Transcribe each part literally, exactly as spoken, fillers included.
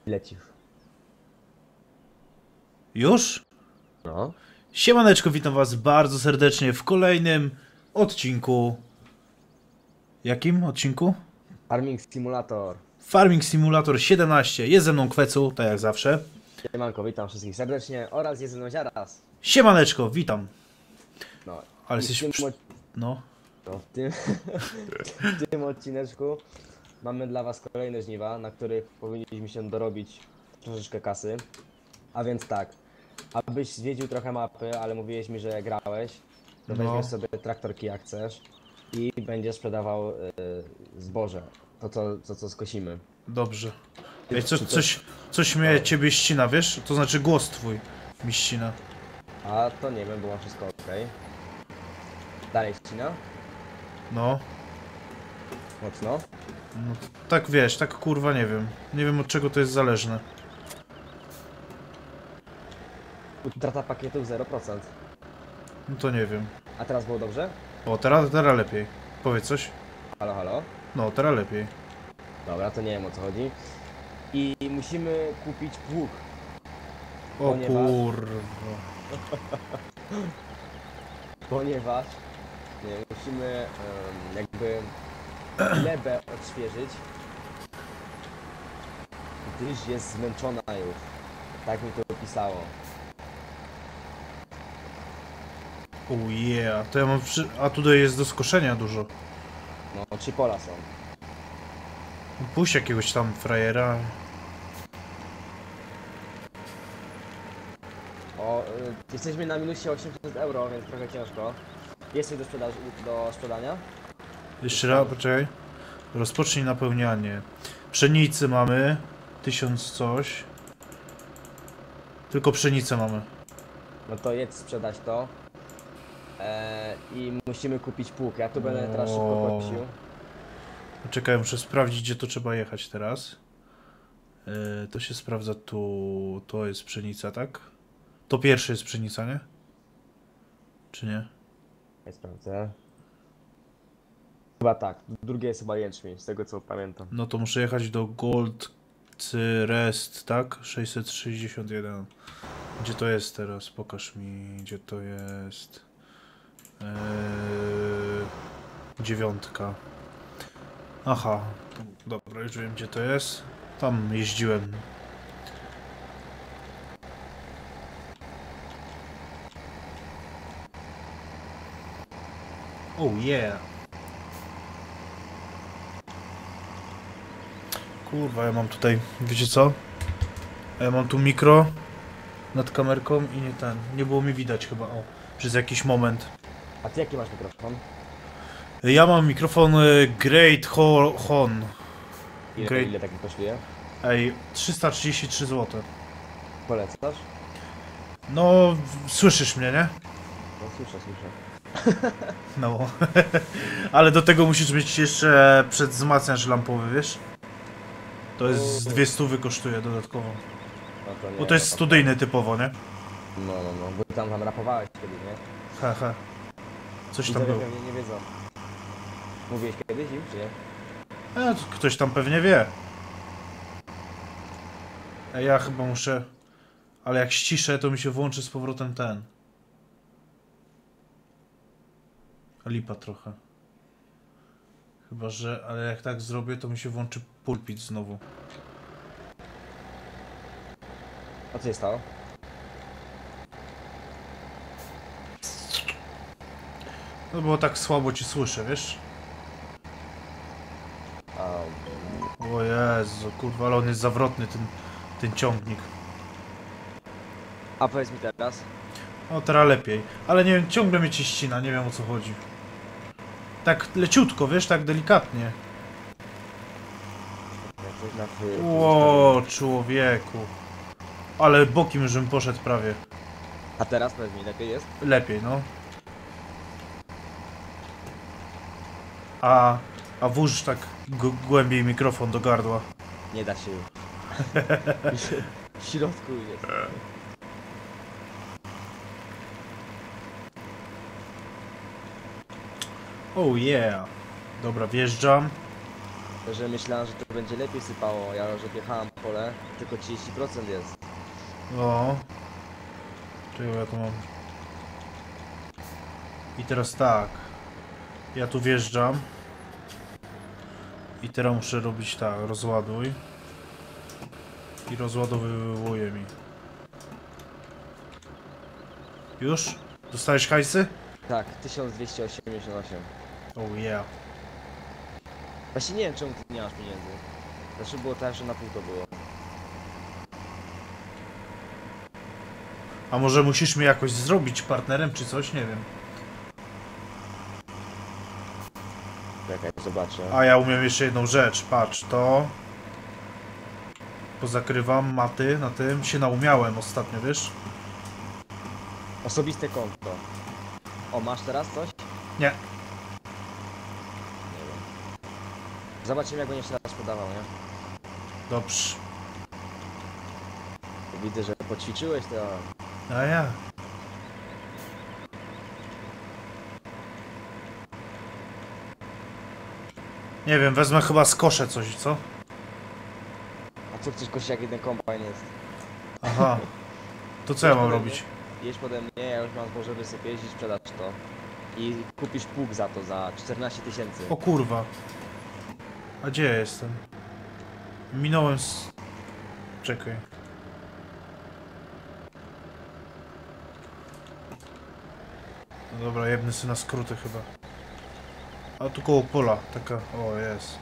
Lecisz. Już? No. Siemaneczko, witam was bardzo serdecznie w kolejnym odcinku. Jakim odcinku? Farming Simulator. Farming Simulator siedemnaście. Jest ze mną Kwecu, tak jak zawsze. Siemanko, witam wszystkich serdecznie oraz jest ze mną Ziaras. Siemaneczko, witam. No. Ale I w jesteś... tym, Przy... od... No. no, w, tym... w tym odcineczku mamy dla was kolejne żniwa, na których powinniśmy się dorobić troszeczkę kasy. A więc tak, abyś zwiedził trochę mapy, ale mówiłeś mi, że grałeś, to No. weźmiesz sobie traktorki jak chcesz i będziesz sprzedawał y, zboże, to co, to co skosimy. Dobrze. Ej, co, coś, coś mnie ciebie ścina, wiesz? To znaczy głos twój mi ścina. A to nie wiem, było wszystko ok. Dalej ścina? No. Mocno. No, tak wiesz, tak kurwa nie wiem. Nie wiem od czego to jest zależne. Utrata pakietów zero procent. No to nie wiem. A teraz było dobrze? O, teraz, teraz lepiej. Powiedz coś. Halo, halo. No, teraz lepiej. Dobra, to nie wiem o co chodzi. I musimy kupić pług. O Ponieważ- kurwa. Ponieważ nie, musimy em, jakby glebę odświeżyć. Gdyż jest zmęczona już. Tak mi to opisało. Oh yeah, to ja mam przy... A tutaj jest do skoszenia dużo. No, trzy pola są. Puść jakiegoś tam frajera. O, y, jesteśmy na minusie osiemset euro, więc trochę ciężko. Jest coś do, sprzedaży, do sprzedania? Jeszcze raz, poczekaj. Rozpocznij napełnianie. Pszenicy mamy. Tysiąc coś. Tylko pszenicę mamy. No to jedź sprzedać to. Eee, I musimy kupić pług. Ja tu będę teraz szybko O. prosił. Poczekaj, muszę sprawdzić, gdzie to trzeba jechać teraz. Yy, to się sprawdza tu. To jest pszenica, tak? To pierwsze jest pszenica, nie? Czy nie? Ja sprawdzę. Chyba tak. Drugie jest chyba jęczmień, z tego co pamiętam. No to muszę jechać do Gold Rest, tak? sześćset sześćdziesiąt jeden. Gdzie to jest teraz? Pokaż mi, gdzie to jest. Eee, dziewiątka. Aha, dobra, już wiem gdzie to jest. Tam jeździłem. Oh yeah. Kurwa, ja mam tutaj, wiecie co? Ja mam tu mikro nad kamerką i nie ten, nie było mi widać chyba, o, przez jakiś moment. A ty jaki masz mikrofon? Ja mam mikrofon y, Great Ho Hon. Ile, Great. ile taki kosztuje? Ej, trzysta trzydzieści trzy złote. Polecasz? No, w- słyszysz mnie, nie? No słyszę, słyszę. No. Ale do tego musisz mieć jeszcze przedwzmacniacz lampowy, wiesz? To jest z dwie stówy kosztuje dodatkowo. No to nie. Bo to jest no, studyjny typowo, nie? No, no, no, bo tam tam rapowałeś kiedyś, nie? He, he. Coś tam Widzowie było. pewnie nie wiedzą. Mówiłeś kiedyś im, czy nie? E, to ktoś tam pewnie wie. E, ja chyba muszę... Ale jak ściszę, to mi się włączy z powrotem ten. Lipa trochę. Chyba, że... Ale jak tak zrobię, to mi się włączy pulpit znowu. A co się stało? No bo tak słabo cię słyszę, wiesz? A, O Jezu, kurwa, ale on jest zawrotny, ten, ten ciągnik. a powiedz mi teraz. O, teraz lepiej. Ale nie wiem, ciągle mnie cię ścina, nie wiem o co chodzi. Tak leciutko, wiesz, tak delikatnie. Jak coś na ty... O, człowieku. Ale bokiem żebym poszedł prawie. A teraz powiedz mi, lepiej jest? Lepiej, no. A, a włóż tak g- głębiej mikrofon do gardła. Nie da się już. W środku jest. Oh yeah. Dobra, wjeżdżam. że myślałem, że to będzie lepiej sypało. Ja już odjechałem pole, tylko trzydzieści procent jest. No. Czego ja tu mam? I teraz tak. Ja tu wjeżdżam. I teraz muszę robić tak, rozładuj. I rozładowywuje mi. Już? Dostałeś hajsy? Tak, tysiąc dwieście osiemdziesiąt osiem. Oh yeah. Właśnie nie wiem, czemu ty nie masz pieniędzy. Znaczy było tak, że na pół to było. A może musisz mnie jakoś zrobić partnerem czy coś? Nie wiem. Czekaj, zobaczę. A ja umiem jeszcze jedną rzecz. Patrz, to... Pozakrywam maty na tym. Się naumiałem ostatnio, wiesz? Osobiste konto. O, masz teraz coś? Nie. Nie wiem. Zobaczymy, jak będziesz teraz podawał, nie? Dobrze. Widzę, że poćwiczyłeś to. A ja. Nie wiem, wezmę chyba skoszę coś, co? A co chcesz kosić, jak jeden kombajn jest? Aha. To co ja mam robić? Jedź pode mnie, ja już mam zboże wysypieć i sprzedać to. I kupisz pług za to, za czternaście tysięcy. O kurwa. A gdzie ja jestem? Minąłem z... Czekaj. No dobra, jebny sy na skróty chyba. A tu koło pola, taka... O, jest.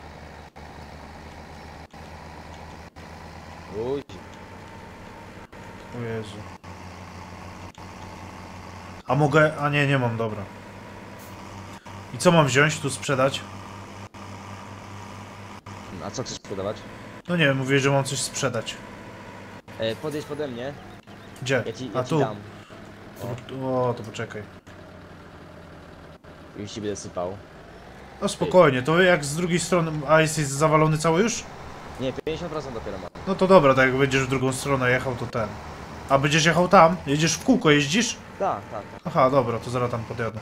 Uj, O Jezu. A mogę... A nie, nie mam, dobra. I co mam wziąć, tu sprzedać? a co chcesz sprzedawać? No nie wiem, mówię, że mam coś sprzedać. E, podjedź pode mnie, Gdzie? ja ci, ja A ci tu? dam. O, to poczekaj. Już ci będę sypał. No spokojnie, to jak z drugiej strony... A jesteś zawalony cały już? Nie, pięćdziesiąt procent dopiero mam. No to dobra, tak jak będziesz w drugą stronę jechał, to ten. A będziesz jechał tam? Jedziesz w kółko, jeździsz? Tak, tak, tak. Aha, dobra, to zaraz tam podjadę.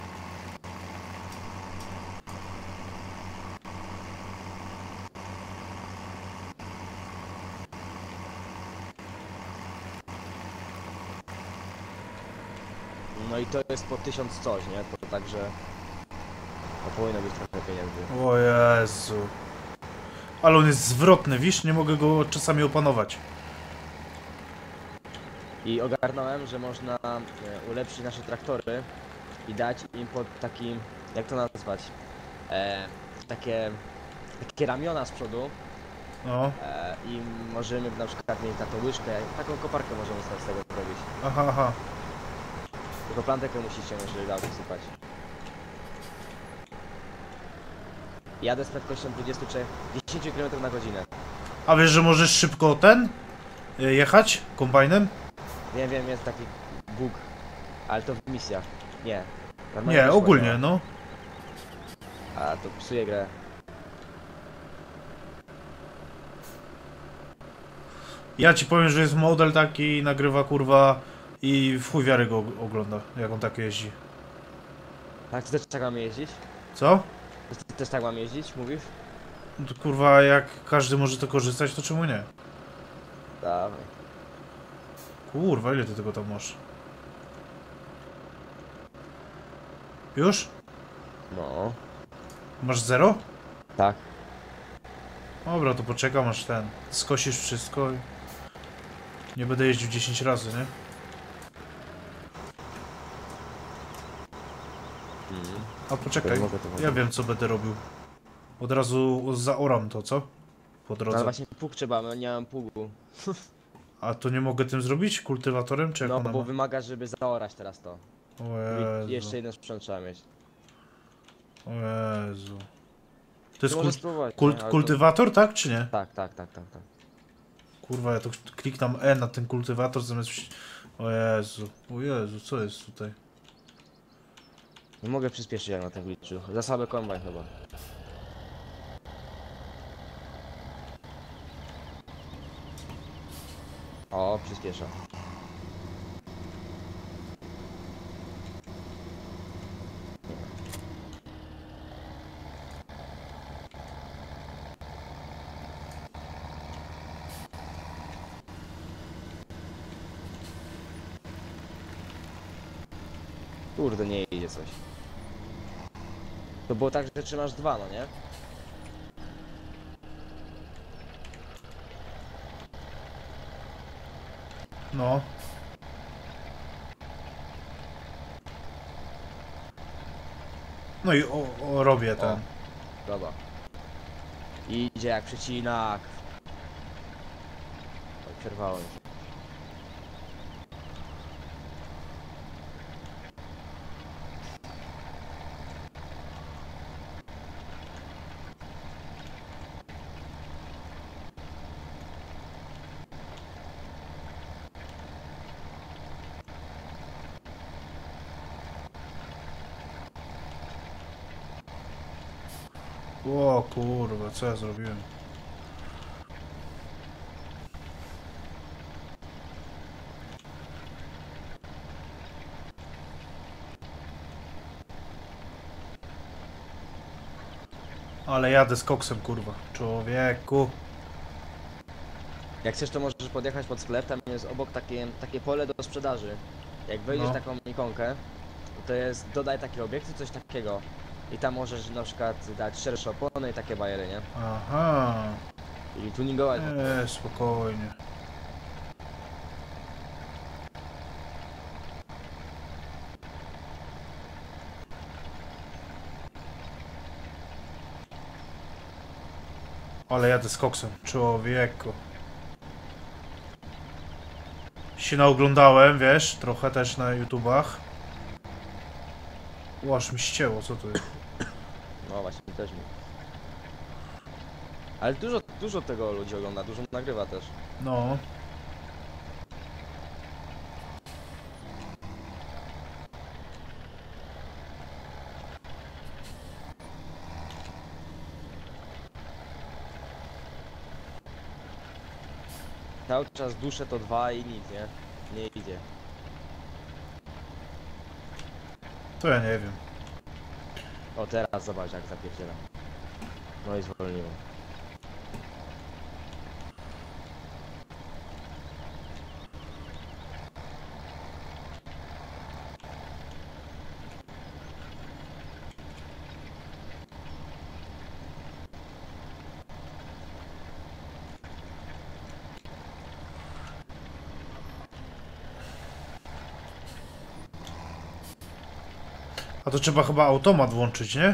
No i to jest po tysiąc coś, nie? To także... To powinno być trochę pieniędzy. O Jezu. Ale on jest zwrotny, wiesz? Nie mogę go czasami opanować. I ogarnąłem, że można e, ulepszyć nasze traktory i dać im pod takim, jak to nazwać, e, takie, takie ramiona z przodu No. e, i możemy na przykład mieć taką łyżkę, taką koparkę możemy sobie z tego zrobić. Aha, aha. Tylko plantekę musicie może dać wysypać. Jadę z prędkością dwadzieścia trzy, dziesięć kilometrów na godzinę. A wiesz, że możesz szybko ten? y, Jechać? Kombajnem? Wiem, wiem, jest taki bóg, ale to w misjach. Nie. Normalnie Nie, też ogólnie, można. no. A to psuje grę. Ja ci powiem, że jest model taki i nagrywa kurwa i w chuj wiary go ogląda, jak on tak jeździ. Tak, ty też tak mamy jeździć? Co? Ty też tak mam jeździć, mówisz? No to kurwa, jak każdy może to korzystać, to czemu nie? Dawaj. Kurwa, ile ty tego tam masz? Już? No. Masz zero? Tak. Dobra, to poczekam aż ten. Skosisz wszystko i... Nie będę jeździł dziesięć razy, nie? Mhm. A poczekaj, Mogę to ja wiem co będę robił. Od razu zaoram to, co? Po No, drodze. ale właśnie pług trzeba, ale nie mam pługu. A to nie mogę tym zrobić? Kultywatorem, czy jak No, ona bo ma? wymaga, żeby zaorać teraz to. O I Jezu. jeszcze jeden sprzęt trzeba mieć. O Jezu. To jest Ty możesz kult... spróbować, kult... nie? Ale kultywator, tak czy nie? To... Tak, tak, tak, tak, tak. Kurwa, ja to kliknam E na ten kultywator zamiast... wsi- O Jezu. O Jezu, co jest tutaj? Nie mogę przyspieszyć jak na tym glitchu. Za słaby kombajn chyba. O, przyspiesza. Kurde, nie idzie coś. To było tak, że trzymasz dwa, no nie? No. No i o, o robię ten. O. Dobra. Idzie jak przecinak. Oj, przerwałem się. O kurwa, co ja zrobiłem? Ale jadę z koksem, kurwa. Człowieku. Jak chcesz, to możesz podjechać pod sklep, tam jest obok takie, takie pole do sprzedaży. Jak wejdziesz No. w taką ikonkę, to jest dodaj takie obiekty, coś takiego. I tam możesz na przykład dać szersze opony i takie bajery, nie? Aha. I tuningować. Eee, spokojnie. Ale jadę z koksem, człowieku. Się naoglądałem, wiesz, trochę też na YouTubach. Łaż mi ścięło, co to jest? No właśnie, też mi. Ale dużo, dużo tego ludzi ogląda, dużo nagrywa też. No. Cały czas duszę to dwa i nic, nie? Nie idzie. To ja nie wiem. O, teraz zobacz jak zapierdziela. No i zwolniło. A to trzeba chyba automat włączyć, nie?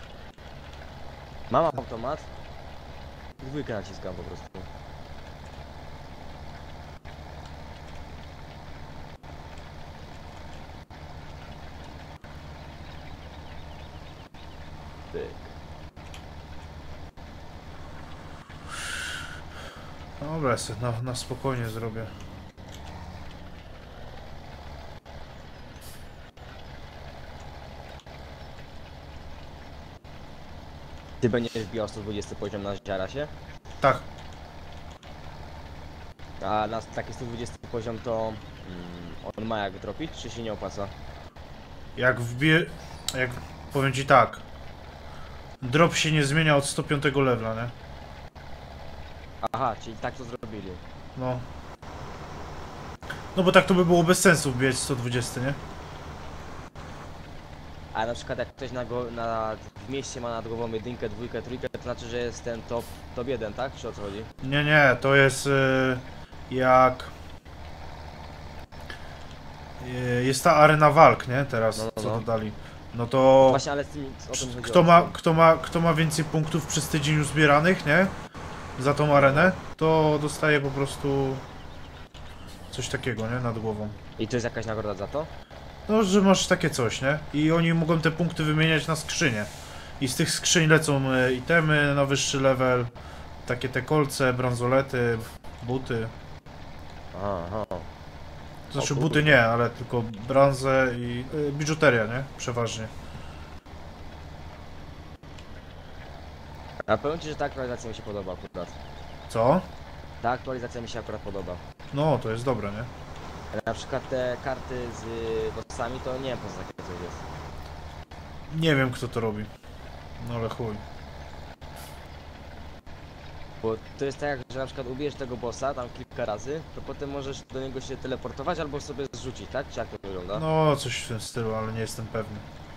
Mam automat. Dwójkę naciskam po prostu. Tyk. Dobra, ja sobie na, na spokojnie zrobię. Ty będziesz wbijał sto dwudziesty poziom na Ziarasie? Tak. A na taki sto dwudziesty poziom to mm, on ma jak dropić, czy się nie opłaca? Jak wbije... Jak... Powiem ci tak. Drop się nie zmienia od sto piątego levela, nie? Aha, czyli tak to zrobili. No. No bo tak to by było bez sensu wbijać sto dwadzieścia, nie? A na przykład jak ktoś na, go, na w mieście ma nad głową jedynkę, dwójkę, trójkę, to znaczy, że jest ten top, top jeden, tak? Czy o co chodzi? Nie, nie, to jest y, jak... Y, jest ta arena walk, nie? Teraz, No, no, co no. dodali. No to... Właśnie, ale z tym, o tym Kto chodziło. ma, kto, ma, kto ma więcej punktów przez tydzień uzbieranych, nie? Za tą arenę, to dostaje po prostu coś takiego, nie? Nad głową. I to jest jakaś nagroda za to? No, że masz takie coś, nie? I oni mogą te punkty wymieniać na skrzynie. I z tych skrzyń lecą e, itemy na wyższy level. Takie te kolce, bransolety, buty. Aha, aha. To znaczy O buty kurde. nie, ale tylko branze i y, biżuteria, nie? Przeważnie. A powiem ci, że ta aktualizacja mi się podoba akurat. Co? Ta aktualizacja mi się akurat podoba. No, to jest dobre, nie? Ale na przykład te karty z bossami to nie wiem po co takie coś jest. Nie wiem kto to robi. No ale chuj. Bo to jest tak, że na przykład ubijesz tego bossa tam kilka razy, to potem możesz do niego się teleportować albo sobie zrzucić, tak? Czy jak to wygląda? No, coś w tym stylu, ale nie jestem pewny.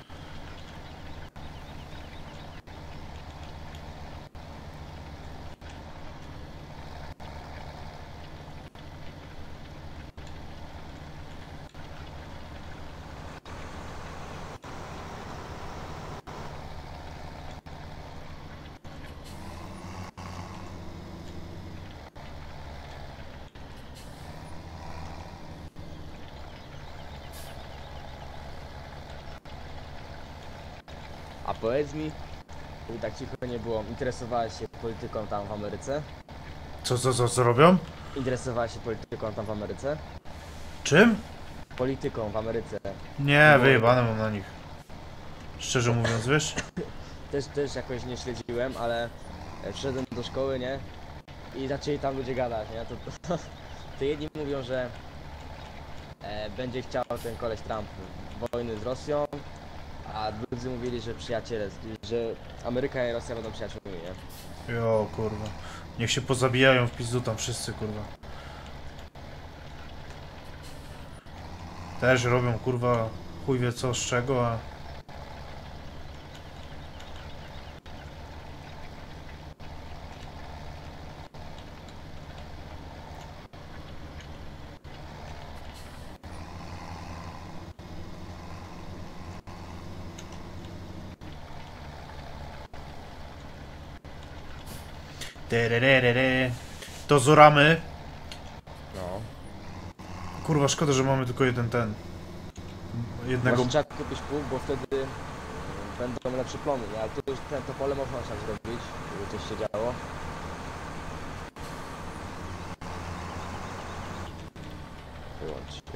A powiedz mi, żeby tak cicho nie było, interesowałeś się polityką tam w Ameryce? Co, co, co, co robią? Interesowałeś się polityką tam w Ameryce? Czym? Polityką w Ameryce. Nie, Bo- wyjebane mam na nich. Szczerze mówiąc, wiesz? Też, też jakoś nie śledziłem, ale e, wszedłem do szkoły, nie? I zaczęli tam ludzie gadać, nie? To, to, to, to jedni mówią, że e, będzie chciał ten koleś Trump wojny z Rosją, a drudzy mówili, że przyjaciele, że Ameryka i Rosja będą przyjaciółmi, nie? Jo, kurwa. Niech się pozabijają w pizdu tam wszyscy, kurwa. Też robią, kurwa, chuj wie co z czego, a... Tererere. Dozoramy. No. Kurwa, szkoda, że mamy tylko jeden ten. Jednego... Właśnie trzeba kupić pług, bo wtedy będą lepsze plony, nie? Ale to już ten, to pole można tak zrobić, żeby coś się działo. Wyłącz się.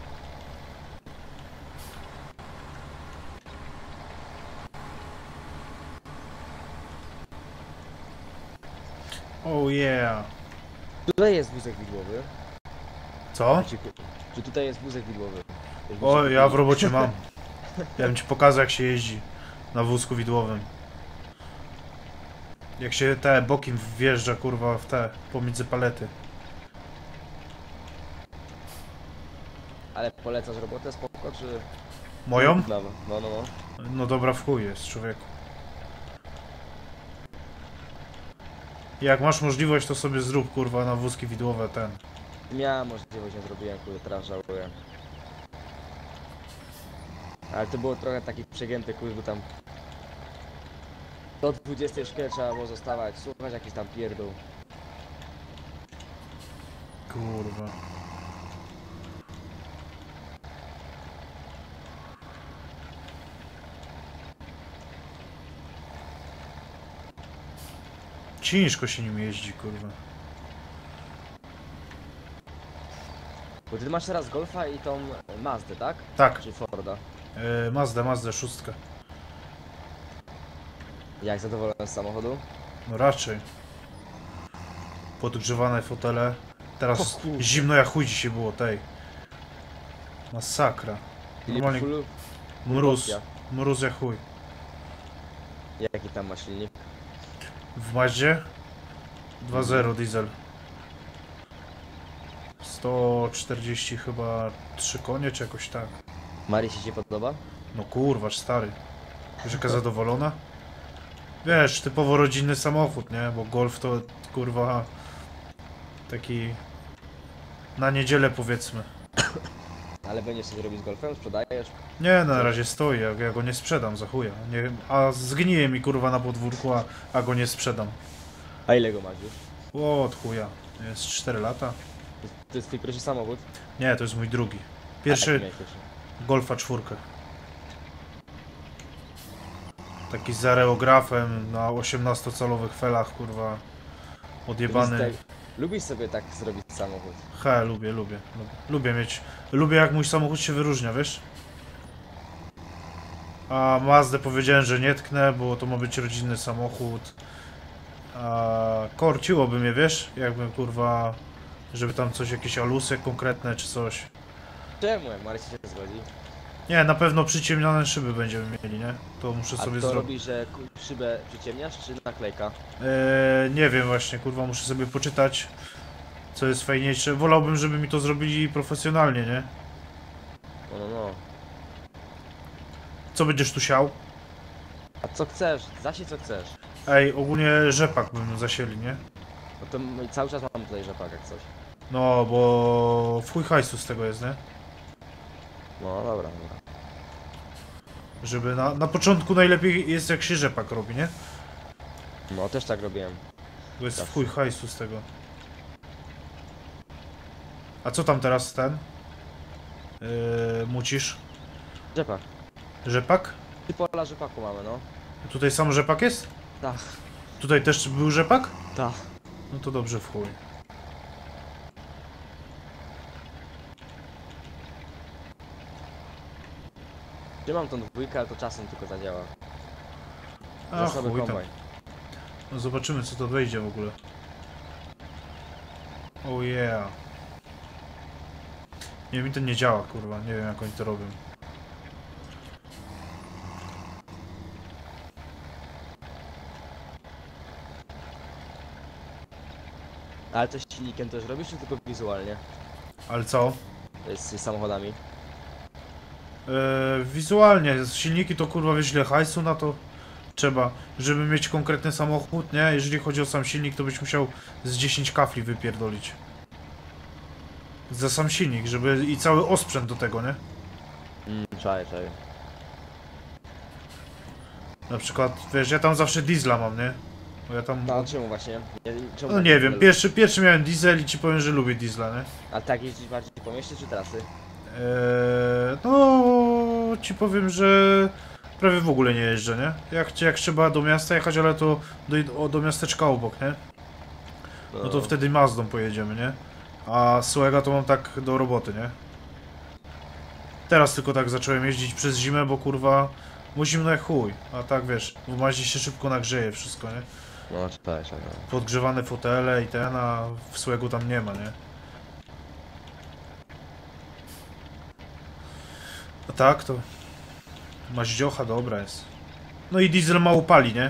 Oh yeah. Tutaj jest wózek widłowy. Co? Ci- Czy tutaj jest wózek widłowy? Jakby O, ci ja w kupili. robocie mam. Ja bym ci pokazał, jak się jeździ na wózku widłowym. Jak się te bokiem wjeżdża, kurwa, w te, pomiędzy palety. Ale polecasz robotę spoko, czy... Moją? No, no, no. no. No dobra, w chuj jest, człowieku. Jak masz możliwość, to sobie zrób, kurwa, na wózki widłowe ten. Miałem możliwość, nie zrobiłem, kurde, teraz żałuję. Ale to było trochę taki przegięty kurs, bo tam... Do dwudziestej szkoły trzeba było zostawać, słuchać jakiś tam pierdół. Kurwa. Ciężko się nim jeździ, kurwa. Bo ty masz teraz Golfa i tą Mazdę, tak? Tak, Czy Forda? yy, Mazda, Mazda szóstka. Jak zadowolony z samochodu? No raczej. Podgrzewane fotele. Teraz O kurwa. zimno jak chuj dzisiaj było, tej. Masakra. Normalnie Full- mróz. opcja. Mróz jak chuj. Jaki tam ma silnik? W Maździe? dwa zero diesel. sto czterdzieści chyba trzy konie, czy jakoś tak. Marii się podoba? No kurwa, stary. Wiesz jaka zadowolona? Wiesz, typowo rodzinny samochód, nie? Bo Golf to kurwa taki na niedzielę powiedzmy. Ale będziesz sobie robić z Golfem? Sprzedajesz? Nie, na razie stoi, ja, ja go nie sprzedam za chuja. Nie, a zgnije mi kurwa na podwórku, a, a go nie sprzedam. A ile go masz już? O, od chuja. Jest cztery lata. To, to jest twój pierwszy samochód? Nie, to jest mój drugi. A, Pierwszy jaki miałeś pierwszy? Golfa czwórkę. Taki z areografem na osiemnastocalowych felach, kurwa. Odjebany. Lubisz, tak, lubisz sobie tak zrobić samochód? He, lubię, lubię, lubię. Lubię mieć. Lubię jak mój samochód się wyróżnia, wiesz? A Mazdę powiedziałem, że nie tknę, bo to ma być rodzinny samochód. A korciłoby mnie, wiesz? Jakbym kurwa. Żeby tam coś, jakieś alusy konkretne czy coś. Czemu? Marci się zgodzi. Nie, na pewno przyciemnione szyby będziemy mieli, nie? To muszę A sobie to zrobić. robisz, że ku- szybę przyciemniasz, czy naklejka? Eee, nie wiem właśnie, kurwa, muszę sobie poczytać, co jest fajniejsze. Wolałbym, żeby mi to zrobili profesjonalnie, nie? No, no, no. Co będziesz tu siał? A co chcesz? Zasiej co chcesz. Ej, ogólnie rzepak bym zasieli, nie? No to my cały czas mamy tutaj rzepak jak coś. No, bo w chuj hajsu z tego jest, nie? No dobra, dobra. Żeby na, na początku najlepiej jest jak się rzepak robi, nie? No też tak robiłem. Bo jest w Zawsze. chuj hajsu z tego. A co tam teraz ten? Yy, mucisz? Rzepak. Rzepak? Ty pola rzepaku mamy, no. Tutaj sam rzepak jest? Tak. Tutaj też był rzepak? Tak. No to dobrze w chuj. Trzymam tą dwójkę, ale to czasem tylko zadziała. A Za słaby chuj tam. kombajn. No zobaczymy co to wejdzie w ogóle. Oh yeah. Nie, mi to nie działa, kurwa. Nie wiem jak oni to robią. Ale to z silnikiem też robisz, czy tylko wizualnie? Ale co? Z, z samochodami? Eee, wizualnie, z silniki to kurwa wiesz ile hajsu na to trzeba, żeby mieć konkretny samochód, nie? Jeżeli chodzi o sam silnik, to byś musiał z dziesięć kafli wypierdolić. Za sam silnik, żeby i cały osprzęt do tego, nie? Mm, czaję, czaję. Na przykład, wiesz, ja tam zawsze diesla mam, nie? Bo ja tam... No czemu właśnie? Nie, czemu No tak nie wiem, lubisz? pierwszy, pierwszy miałem diesel i ci powiem, że lubię diesla, nie? A tak jeździć bardziej po mieście, czy trasy? Eee, no ci powiem, że prawie w ogóle nie jeżdżę, nie? Jak, jak trzeba do miasta jechać, ale to do, o, do miasteczka obok, nie? No to wtedy Mazdą pojedziemy, nie? A Swega to mam tak do roboty, nie? Teraz tylko tak zacząłem jeździć przez zimę, bo kurwa bo zimno jak chuj. A tak wiesz, w Maździe się szybko nagrzeje wszystko, nie? No czaję, czaję. Podgrzewane fotele i ten, a w Swegu tam nie ma, nie? A tak to... Maździocha dobra jest. No i diesel mało pali, nie?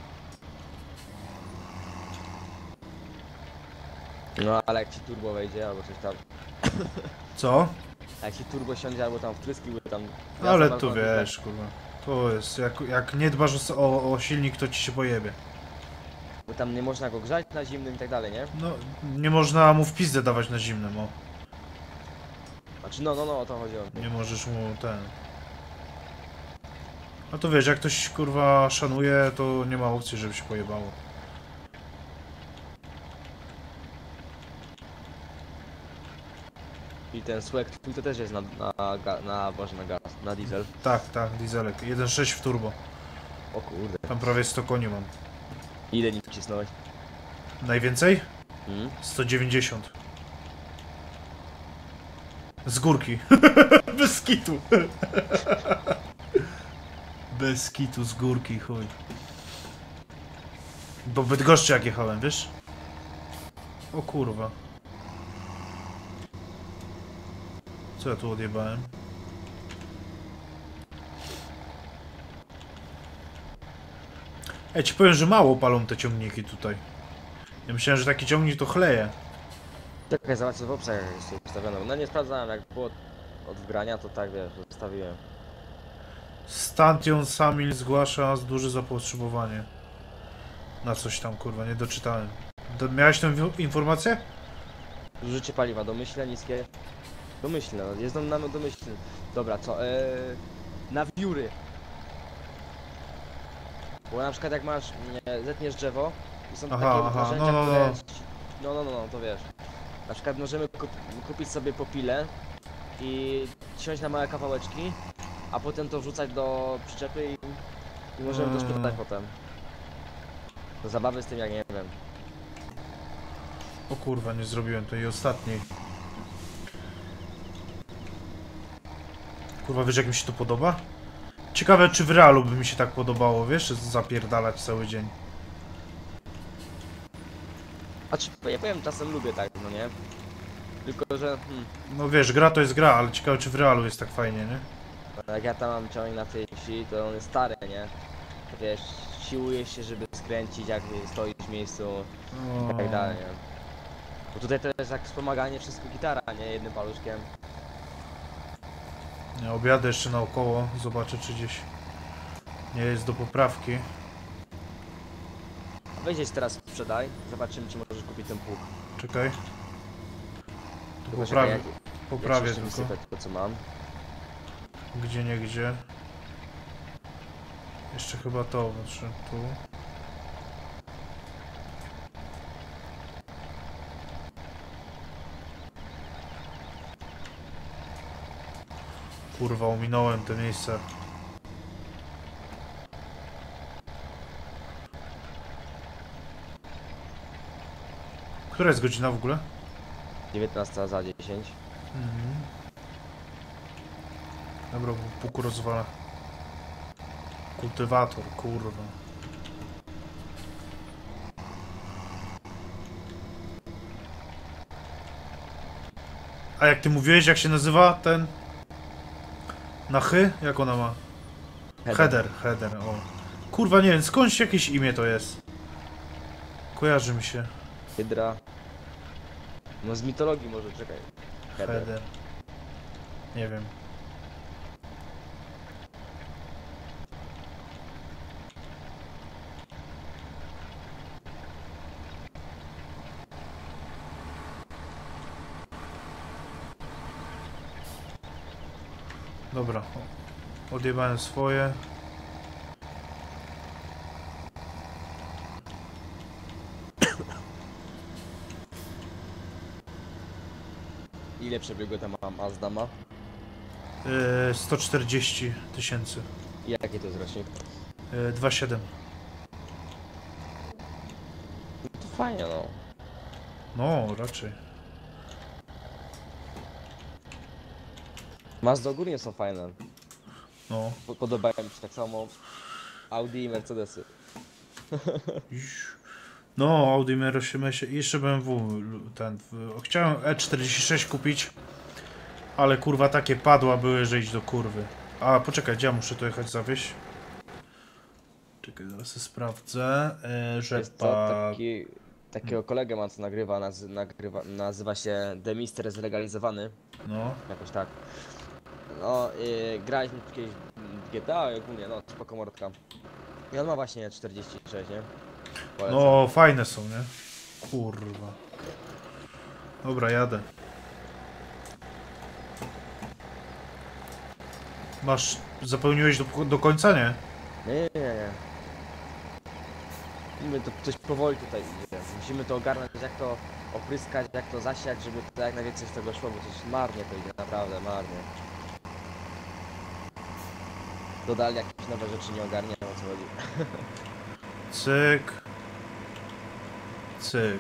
No ale jak ci turbo wejdzie, albo coś tam. Co? A jak ci turbo siądzie, albo tam wtryski były tam... Ale jazda to balkonowa, wiesz, kurwa. To jest, jak, jak nie dbasz o, o, o silnik, to ci się pojebie. Bo tam nie można go grzać na zimnym i tak dalej, nie? No, nie można mu w pizdę dawać na zimnym, o. Znaczy no, no, no, o to chodziło. Nie możesz mu ten... No to wiesz, jak ktoś kurwa szanuje, to nie ma opcji, żeby się pojebało. I ten swag twój to też jest na, na, na, na, Boże, na gaz, na diesel. Tak, tak, dieselek. jeden sześć w turbo. O kurde. Tam prawie sto koni mam. Ile nim wcisnąłeś? Najwięcej? Hmm? sto dziewięćdziesiąt. Z górki. Bez kitu. Bez kitu, z górki, chuj. Bo w Bydgoszczy jak jechałem, wiesz? O kurwa. Co ja tu odjebałem? Ja ci powiem, że mało palą te ciągniki tutaj. Ja myślałem, że taki ciągnik to chleje. Czekaj, zobacz co w opcjach jest ustawione. No nie sprawdzałem, jak było od wgrania, to tak wiesz, zostawiłem. Stantion Samil zgłasza duże zapotrzebowanie. Na coś tam, kurwa, nie doczytałem. Do, miałeś tę wi- informację? Zużycie paliwa domyślne, niskie. Domyślne, no jest nam domyślne. Dobra, co? Eee, na wióry. Bo na przykład jak masz, nie, zetniesz drzewo i są Aha, takie aha, narzędzia, no, no, które... no. No, no, no, no, to wiesz. Na przykład możemy kup kupić sobie popilę i ciąć na małe kawałeczki, a potem to wrzucać do przyczepy i, i możemy to Mm. sprzedać potem. Do zabawy z tym jak nie wiem. O kurwa, nie zrobiłem tej ostatniej. Kurwa, wiesz jak mi się to podoba? Ciekawe, czy w realu by mi się tak podobało, wiesz? Zapierdalać cały dzień. A czy ja powiem, czasem lubię tak, no nie? Tylko, że... Hmm, No wiesz, gra to jest gra, ale ciekawe, czy w realu jest tak fajnie, nie? No, jak ja tam mam ciągnik na tej wsi, to on jest stary, nie? To wiesz, siłujesz się, żeby skręcić, jak stoisz w miejscu i tak dalej, nie? Bo tutaj to jest jak wspomaganie, wszystko gitara, nie? Jednym paluszkiem. Ja objadę jeszcze naokoło, zobaczę czy gdzieś nie jest do poprawki. Weź gdzieś teraz sprzedaj, zobaczymy czy możesz kupić ten pług. Czekaj. Tu Tylko poprawię, czekaj, jak- poprawię jak się tylko. wysypę to co mam. Gdzie nie gdzie. Jeszcze chyba to, znaczy tu. Kurwa, ominąłem te miejsce. Która jest godzina w ogóle? dziewiętnasta za dziesięć. Mhm. Dobra, bo puku rozwala. Kultywator, kurwa. A jak ty mówiłeś, jak się nazywa ten? Na chy? Jak ona ma? Header, header, o. Kurwa, nie wiem, skądś jakieś imię to jest. Kojarzy mi się. Hydra. No z mitologii może, czekaj. Header. Header. Nie wiem. Dobra. Odjebałem swoje. Ile przebiegu tam ma Mazda ma? Yy, sto czterdzieści tysięcy. I jaki to jest rocznik? Yy, dwa siedem. No to fajnie no. No, raczej. Mazda ogólnie są fajne. No. Po- Podobają mi się tak samo Audi i Mercedesy. Iż. No, Audi M R osiem i jeszcze B M W ten. w- Chciałem E czterdzieści sześć kupić, ale kurwa takie padła były, że idź do kurwy. A poczekaj, gdzie ja muszę tu jechać zawieźć? Czekaj, zaraz sobie sprawdzę. E, że Jest to taki, takiego kolegę mam co nagrywa, naz, nagrywa, nazywa się The Mister Zlegalizowany, No. jakoś tak. No, yy, graliśmy kiedyś w G T A i ogólnie, no, spoko mordka. I on ma właśnie czterdzieści sześć, nie? Polecam. No, fajne są, nie? Kurwa. Dobra, jadę. Masz, zapełniłeś do, do końca, nie? Nie, nie, nie, nie. My to coś powoli tutaj idzie. Musimy to ogarnąć, jak to opryskać, jak to zasiać, żeby to jak najwięcej z tego szło, bo coś marnie to idzie, naprawdę marnie. Dodali jakieś nowe rzeczy, nie ogarniam o co chodzi. Cyk. Cyk.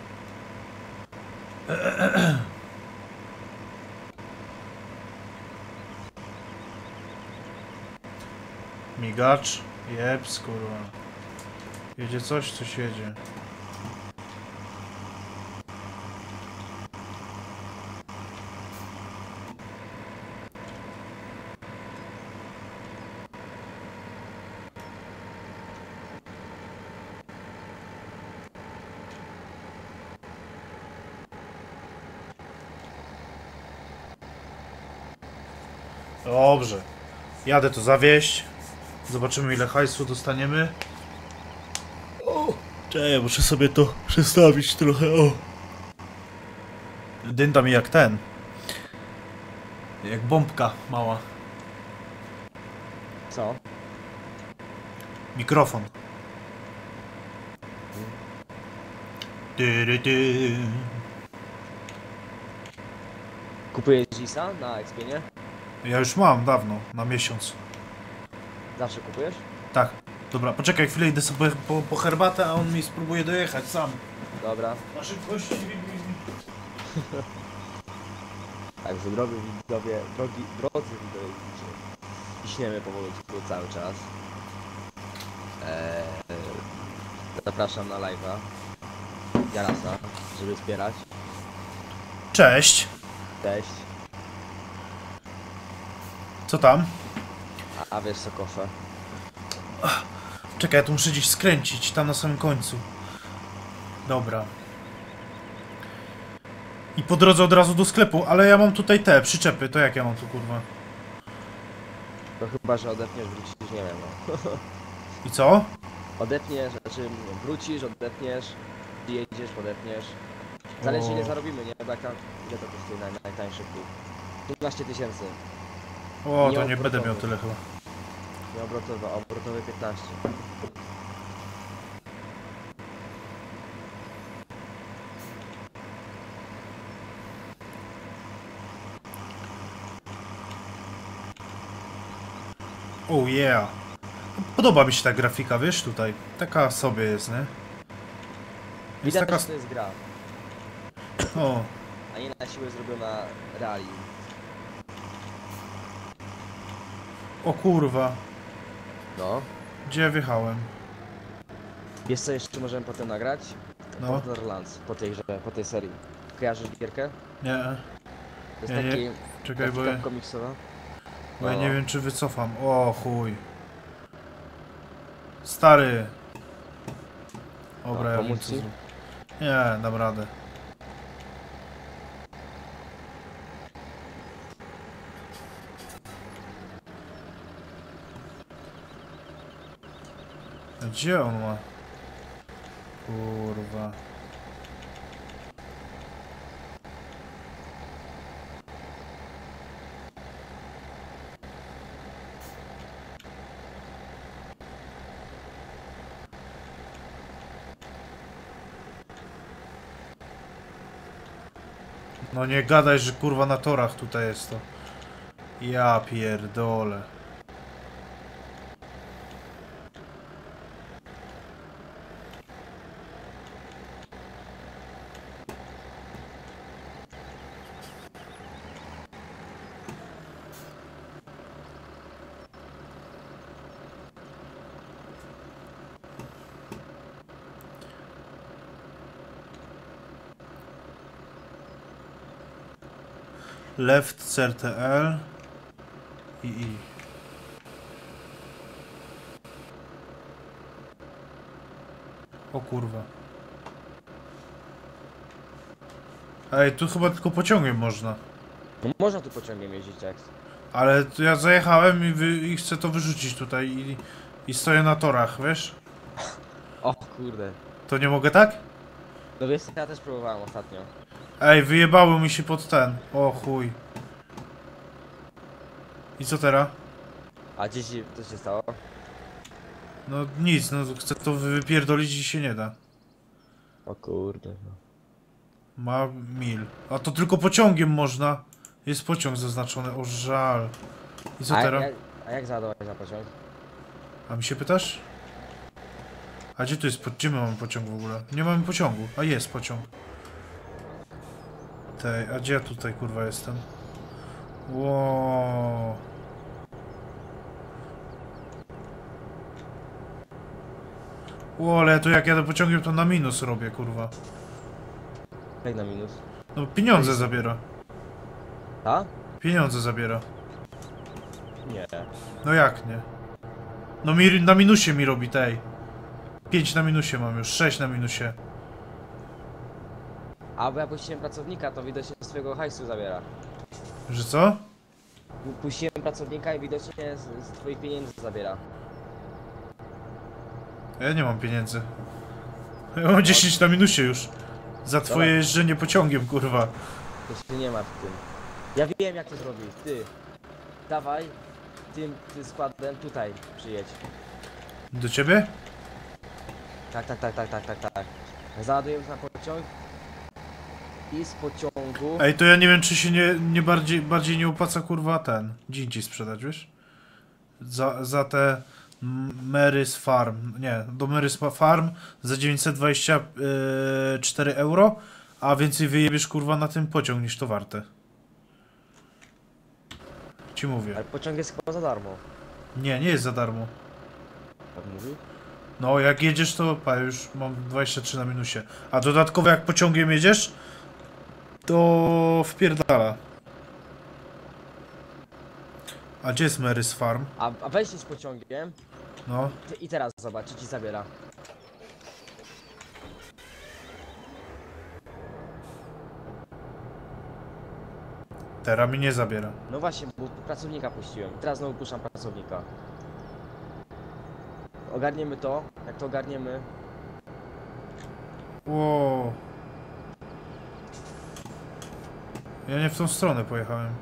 Migacz. Jeps, kurwa. Jedzie coś? Coś jedzie. Dobrze. Jadę to zawieźć. Zobaczymy ile hajsu dostaniemy. O, czekaj, muszę sobie to przestawić trochę. O. Dynda mi jak ten. Jak bombka mała. Co? Mikrofon. Tyry, ty. Kupujesz Zisa na Expienie? Ja już mam dawno, na miesiąc. Zawsze kupujesz? Tak. Dobra, poczekaj chwilę, idę sobie po, po herbatę, a on mi spróbuje dojechać sam. Dobra. Na szybkości. Także drogi widzowie, drogi, drodzy widzowie, ciśniemy powolutku cały czas. Eee, zapraszam na live'a Jarasa, żeby wspierać. Cześć. Cześć. Co tam? A, a wiesz co, kofę? Czekaj, ja tu muszę gdzieś skręcić, tam na samym końcu. Dobra. I po drodze od razu do sklepu, ale ja mam tutaj te przyczepy, to jak ja mam tu kurwa? To chyba, że odepniesz, wrócisz, nie wiem no. I co? Odepniesz, znaczy wrócisz, odepniesz, jedziesz, odepniesz. Zależy O. ile zarobimy, nie? Bo jak tam, ile to kosztuje naj, najtańszy klub? piętnaście tysięcy. O, Nie to nie będę obrotowy. miał tyle chyba. Nie obrotowe, a obrotowe piętnaście. Oh yeah. Podoba mi się ta grafika, wiesz, tutaj. Taka sobie jest, nie? Jest Widać, taka... że to jest gra, O, a nie na siłę zrobiona reali. o kurwa. No. Gdzie ja wjechałem? Wiesz co jeszcze możemy potem nagrać? No. Borderlands, po tej, że, po tej serii. Kojarzysz gierkę? Nie, To jest Ja nie- taki... czekaj, bo grafika ja, komiksowa. bo ja No. nie wiem, czy wycofam. O chuj. Stary. Dobra, No, ja wiem, pomóc co ci? zro- Nie, dam radę. A gdzie on ma? Kurwa. No nie gadaj, że kurwa na torach tutaj jest to. Ja pierdolę. Left C R T L i i. O kurwa. Ej, tu chyba tylko pociągiem można. No można tu pociągiem jeździć, jak. Ale tu ja zajechałem i, wy, i chcę to wyrzucić tutaj i, i stoję na torach, wiesz? O kurde. To nie mogę tak? No wiesz, ja też próbowałem ostatnio. Ej, wyjebało mi się pod ten. O chuj. I co teraz? A gdzieś co się stało? No nic, no chcę to wypierdolić i się nie da. O kurde. no. Ma mil. A to tylko pociągiem można. Jest pociąg zaznaczony, o żal. I co A, teraz? jak, a jak załadować na pociąg? A mi się pytasz? A gdzie tu jest, po- gdzie my mamy pociąg w ogóle? Nie mamy pociągu, a jest pociąg. Tej, a gdzie ja tutaj kurwa jestem? Ło. Ło, ale ja tu jak jadę pociągiem to na minus robię kurwa. Jak na minus? No pieniądze zabiera. A? Pieniądze zabiera. Nie. No jak nie? No mi na minusie mi robi tej. pięć na minusie mam już, sześć na minusie. A bo ja puściłem pracownika, to widocznie swojego hajsu zabiera. Że co? Puściłem pracownika i widocznie z, z twoich pieniędzy zabiera. Ja nie mam pieniędzy. Ja mam dziesięć na minusie już. Za twoje Dobra. jeżdżenie pociągiem, kurwa. To się nie ma w tym. Ja wiem jak to zrobić, ty. Dawaj, tym, tym składem tutaj przyjedź. Do ciebie? Tak, tak, tak, tak, tak, tak, tak. Załadujemy na pociąg. I z pociągu... Ej, to ja nie wiem, czy się nie, nie bardziej, bardziej nie opłaca, kurwa, ten. Dzięki sprzedać, wiesz? Za, za te Mary's Farm. Nie, do Mary's Farm za dziewięćset dwadzieścia cztery euro, a więcej wyjebiesz, kurwa, na ten pociąg niż to warte. Ci mówię. Ale pociąg jest chyba za darmo. Nie, nie jest za darmo. Tak mówi? No, jak jedziesz, to pa, już mam dwadzieścia trzy na minusie. A dodatkowo jak pociągiem jedziesz, to wpierdala. A gdzie jest Mary's Farm? A, a weź z pociągiem No. ty, i teraz zobacz, czy ci zabiera. Teraz mi nie zabiera. No właśnie, bo pracownika puściłem. Teraz znowu puszczam pracownika. Ogarniemy to. Jak to ogarniemy, Wow. Ja nie w tą stronę pojechałem.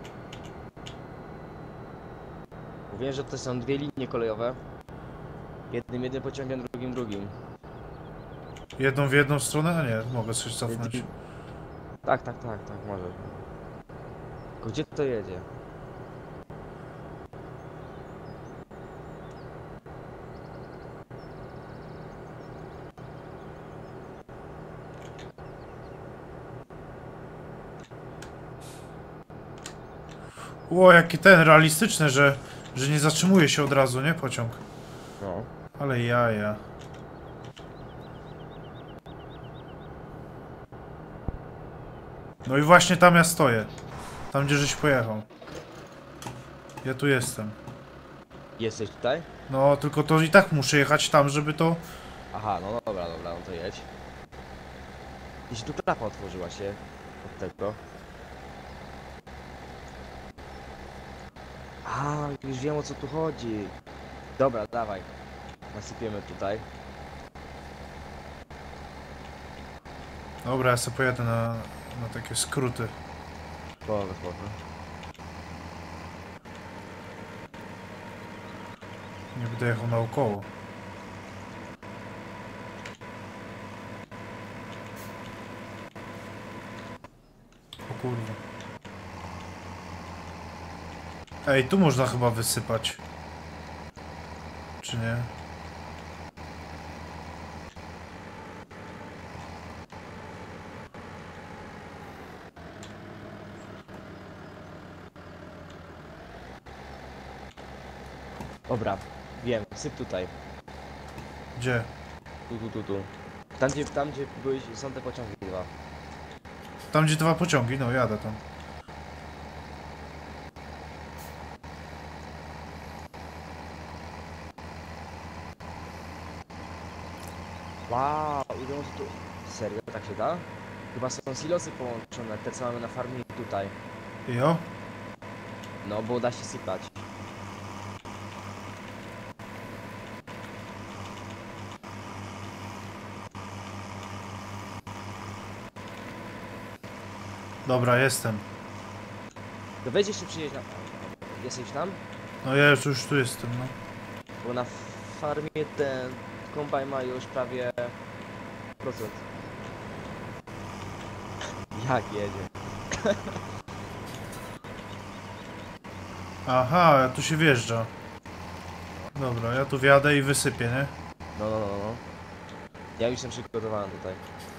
mówię, że to są dwie linie kolejowe. Jednym jednym pociągiem, drugim drugim. Jedną w jedną stronę? A nie, mogę coś cofnąć. Tak, tak, tak, tak, może. Tylko gdzie to jedzie? Ło, jaki ten realistyczny, że, że nie zatrzymuje się od razu, nie? Pociąg. No. Ale jaja. No i właśnie tam ja stoję. Tam, gdzie żeś pojechał. Ja tu jestem. Jesteś tutaj? No, tylko to i tak muszę jechać tam, żeby to... Aha, no dobra, dobra, no to jedź. I się tu klapa otworzyła się od tego. A, już wiem, o co tu chodzi. Dobra, dawaj. Nasypiemy tutaj. Dobra, ja sobie pojadę na, na takie skróty. Spoko, spoko. Nie będę jechał naokoło. O kurwa. Ej, tu można chyba wysypać. Czy nie? Dobra, wiem, syp tutaj. Gdzie? Tu, tu, tu, tu. Tam gdzie, tam gdzie byłeś, są te pociągi dwa. Tam gdzie dwa pociągi, no jadę tam. Wow, idą tu. Serio, tak się da? Chyba są silosy połączone, te co mamy na farmie i tutaj. Jo? No, bo da się sypać. Dobra, jestem. To weź jeszcze przyjedź na... Jesteś tam? No ja już, już tu jestem, no. Bo na farmie ten kombajn ma już prawie procent. Jak jedzie? Aha, tu się wjeżdża. Dobra, ja tu wjadę i wysypię, nie? No, no, no, no. Ja już jestem przygotowany tutaj.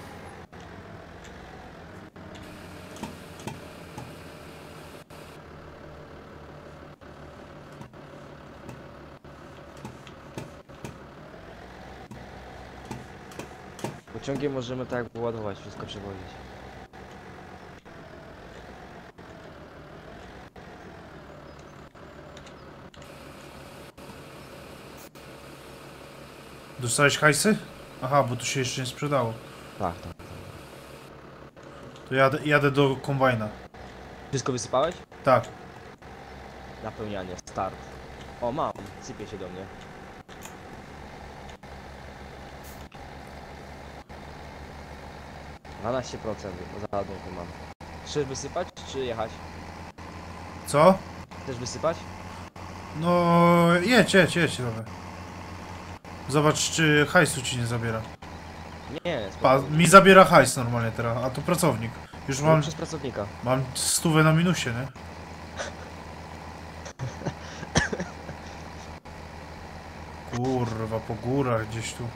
Pociągiem możemy tak wyładować, wszystko przewozić. Dostałeś hajsy? Aha, bo tu się jeszcze nie sprzedało. Tak, tak. To jadę, jadę do kombajna. Wszystko wysypałeś? Tak. Napełnianie, start. O, mam, sypie się do mnie. dwanaście procent za ładunku mam. Chcesz wysypać, czy jechać? Co? Chcesz wysypać? No, jedź, jedź, jedź, dobra. Zobacz, czy hajsu ci nie zabiera. Nie, Pa, spokojnie. mi zabiera hajs normalnie teraz, a to pracownik. Już No, mam, przez pracownika. mam stówę na minusie, nie? Kurwa, po górach gdzieś tu.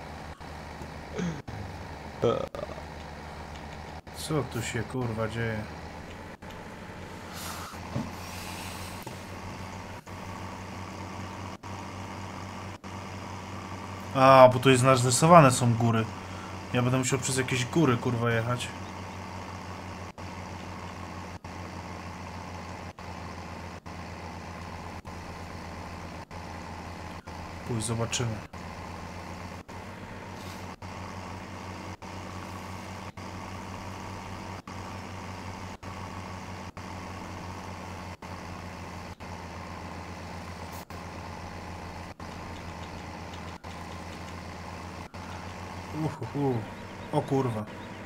Co tu się kurwa dzieje? A, bo tu jest narysowane są góry. Ja będę musiał przez jakieś góry kurwa jechać. Pójdź, zobaczymy. Uhuhu. O kurwa.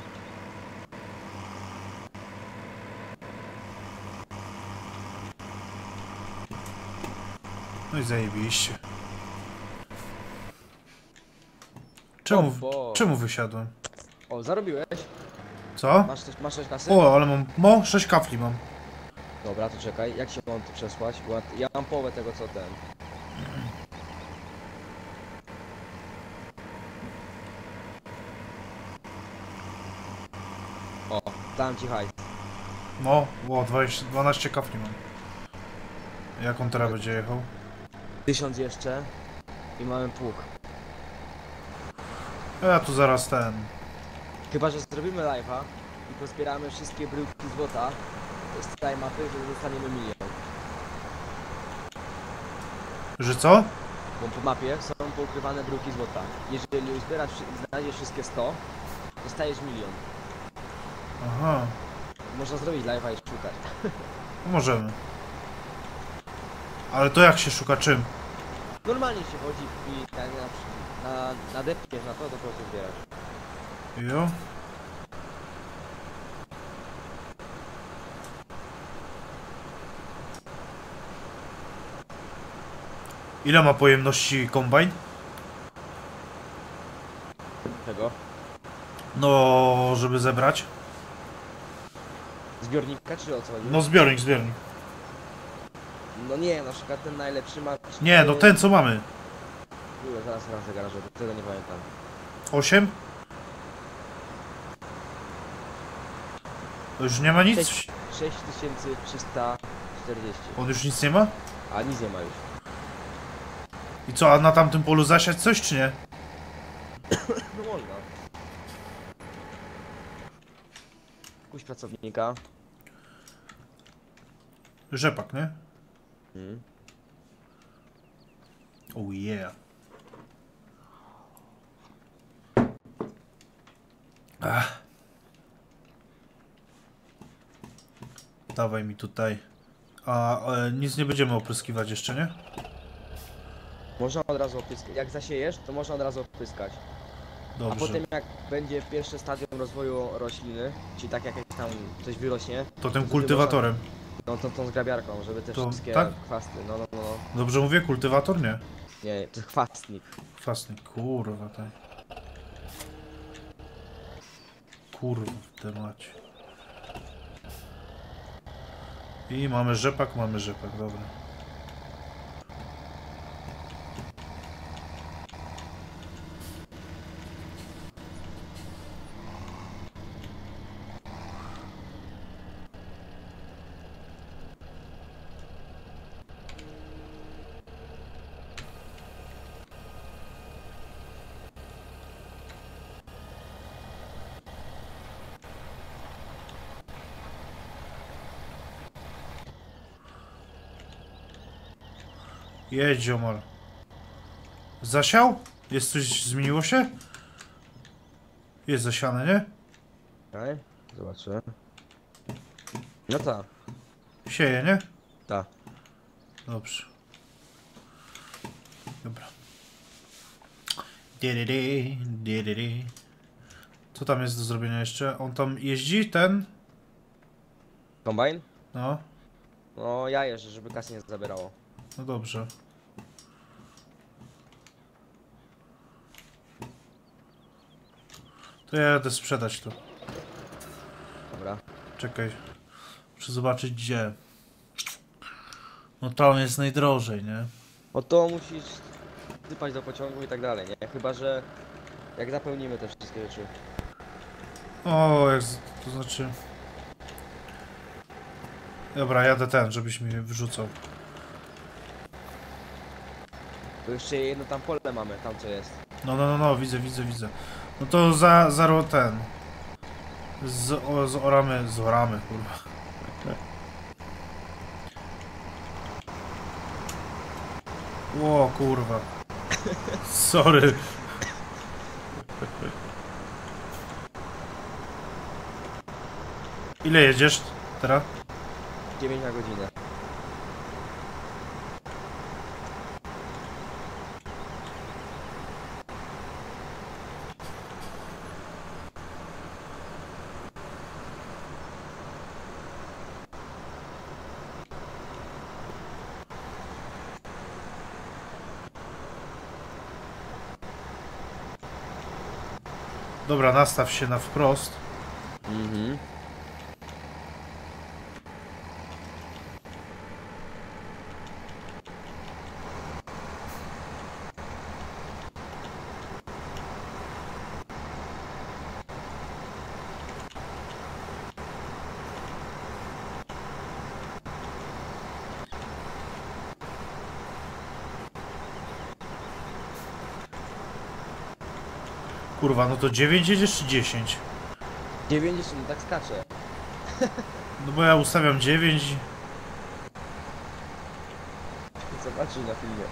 No i zajebiście. Czemu, O Boże. czemu wysiadłem? O, zarobiłeś? Co? Masz coś, masz coś kasy? O, ale mam... Mo, sześć kafli mam. Dobra, to czekaj, jak się mam tu przesłać? Bo ja mam połowę tego co ten. O, dałem ci hajs. No, o, dwadzieścia, dwanaście kafli mam. Jak on teraz będzie jechał? Tysiąc jeszcze i mamy pług. Ja tu zaraz ten... Chyba że zrobimy live'a i pozbieramy wszystkie bryłki złota z całej mapy, że dostaniemy milion. Że co? Bo po mapie są poukrywane bryłki złota. Jeżeli uzbierasz i znajdziesz wszystkie sto, dostajesz milion. Aha, Można zrobić live'a i szukać. możemy. Ale to jak się szuka czym? Normalnie się chodzi i jak na, na, nadepniesz na to, to po prostu zbierasz. Jo. Ile ma pojemności kombajn? Czego? No, żeby zebrać. Zbiornika czy o co chodzi? No zbiornik, zbiornik. No nie, na przykład ten najlepszy ma... Nie, no ten co mamy. Było, zaraz raz garażu, tego nie pamiętam. osiem? To już nie ma nic? sześć tysięcy trzysta czterdzieści. On już nic nie ma? A nic nie ma już. I co, a na tamtym polu zasiać coś czy nie? No można. Kuś pracownika. Rzepak, nie? Hmm. Oh yeah. Ach. Dawaj mi tutaj. A e, nic nie będziemy opryskiwać jeszcze, nie? Można od razu opryskać. Jak zasiejesz, to można od razu opryskać. A Dobrze. potem jak będzie pierwsze stadium rozwoju rośliny, czyli tak jak tam coś wyrośnie, To tym wtedy kultywatorem. no to tą zgrabiarką, żeby te To wszystkie tak? chwasty, no no no. no. Dobrze mówię? Kultywator? Nie. Nie, to chwastnik. Kwasny. Kurwa, tak. Kurwa, te macie. I mamy rzepak, mamy rzepak, dobra. Jedź, ziomal. Zasiał? Jest coś, zmieniło się? Jest zasiane, nie? Okej, zobaczę. No tak, Sieje, nie? tak. Dobrze. Dobra. Di-di-di, di-di-di. Co tam jest do zrobienia jeszcze? On tam jeździ, ten? Kombajn? No, No ja jeżdżę, żeby kasy nie zabierało. no dobrze. To ja jadę sprzedać to. Dobra. Czekaj. Muszę zobaczyć gdzie. No tam jest najdrożej, nie? O to musisz sypać do pociągu i tak dalej, nie? Chyba, że jak zapełnimy te wszystkie rzeczy. O, jak z, to znaczy... Dobra, jadę ten, żebyś mi wyrzucał. To jeszcze jedno tam pole mamy, tam co jest. No, no, no, no, widzę, widzę, widzę. No to za, za ro- ten. Z, o, z oramy, z oramy, kurwa. O, kurwa. Sorry. Ile jedziesz teraz? dziewięć na godzinę. Dobra, nastaw się na wprost. Mhm. Kurwa, no to dziewięć jedziesz czy dziesięć? dziewięćdziesiąt, no tak skacze. No bo ja ustawiam dziewięć. Zobaczysz na filmie.